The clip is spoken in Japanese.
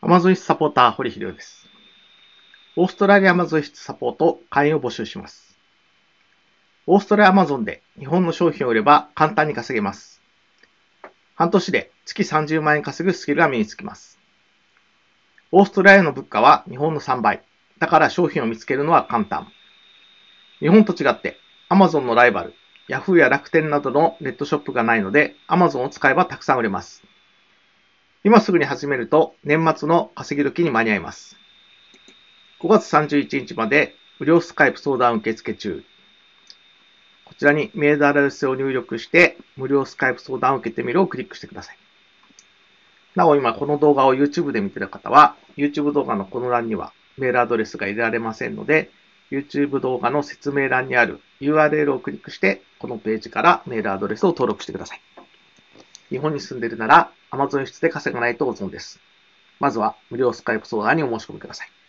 Amazon 室サポーター、堀秀夫です。オーストラリア Amazon 室サポート会員を募集します。オーストラリア Amazon で日本の商品を売れば簡単に稼げます。半年で月30万円稼ぐスキルが身につきます。オーストラリアの物価は日本の3倍。だから商品を見つけるのは簡単。日本と違って Amazon のライバル、Yahoo や楽天などのネットショップがないので Amazon を使えばたくさん売れます。今すぐに始めると年末の稼ぎ時に間に合います。5月31日まで無料スカイプ相談受付中。こちらにメールアドレスを入力して無料スカイプ相談を受けてみるをクリックしてください。なお今この動画を YouTube で見ている方は YouTube 動画のこの欄にはメールアドレスが入れられませんので YouTube 動画の説明欄にある URL をクリックしてこのページからメールアドレスを登録してください。日本に住んでいるなら Amazon 室で稼がないと損です。まずは無料スカイプ相談にお申し込みください。